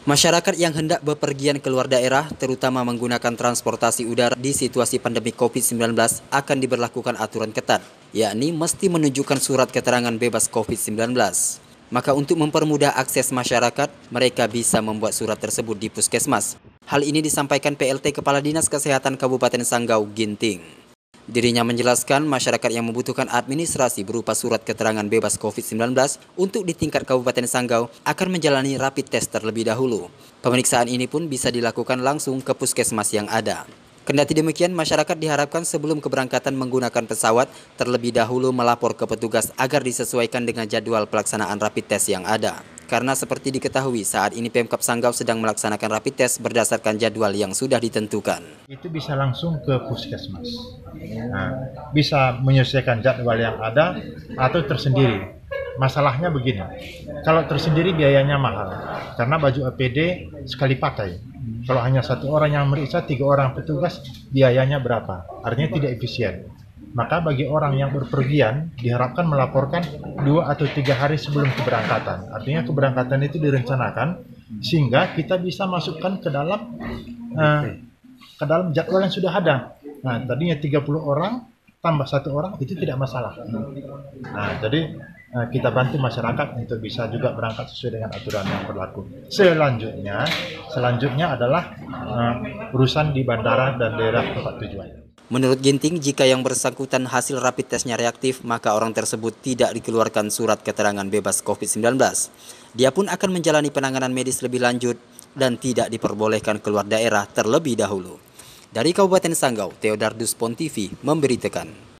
Masyarakat yang hendak bepergian keluar daerah, terutama menggunakan transportasi udara di situasi pandemi COVID-19 akan diberlakukan aturan ketat, yakni mesti menunjukkan surat keterangan bebas COVID-19. Maka untuk mempermudah akses masyarakat, mereka bisa membuat surat tersebut di puskesmas. Hal ini disampaikan PLT Kepala Dinas Kesehatan Kabupaten Sanggau, Ginting. Dirinya menjelaskan masyarakat yang membutuhkan administrasi berupa surat keterangan bebas COVID-19 untuk di tingkat Kabupaten Sanggau akan menjalani rapid test terlebih dahulu. Pemeriksaan ini pun bisa dilakukan langsung ke puskesmas yang ada. Kendati demikian, masyarakat diharapkan sebelum keberangkatan menggunakan pesawat terlebih dahulu melapor ke petugas agar disesuaikan dengan jadwal pelaksanaan rapid test yang ada. Karena seperti diketahui, saat ini Pemkab Sanggau sedang melaksanakan rapid test berdasarkan jadwal yang sudah ditentukan. Itu bisa langsung ke puskesmas. Nah, bisa menyesuaikan jadwal yang ada atau tersendiri. Masalahnya begini, kalau tersendiri biayanya mahal karena baju APD sekali pakai. Kalau hanya satu orang yang meriksa, 3 orang petugas, biayanya berapa? Artinya tidak efisien. Maka bagi orang yang berpergian diharapkan melaporkan 2 atau 3 hari sebelum keberangkatan. Artinya keberangkatan itu direncanakan sehingga kita bisa masukkan ke dalam jadwal yang sudah ada. Nah, tadinya 30 orang tambah 1 orang itu tidak masalah. Nah, jadi kita bantu masyarakat untuk bisa juga berangkat sesuai dengan aturan yang berlaku. Selanjutnya adalah urusan di bandara dan daerah tempat tujuan. Menurut Ginting, jika yang bersangkutan hasil rapid testnya reaktif, maka orang tersebut tidak dikeluarkan surat keterangan bebas COVID-19. Dia pun akan menjalani penanganan medis lebih lanjut dan tidak diperbolehkan keluar daerah terlebih dahulu. Dari Kabupaten Sanggau, Theodardus Pontivi memberitakan.